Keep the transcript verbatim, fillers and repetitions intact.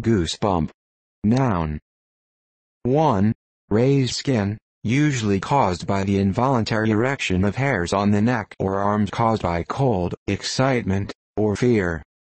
Goosebump. Noun. one. Raised skin, usually caused by the involuntary erection of hairs on the neck or arms caused by cold, excitement, or fear.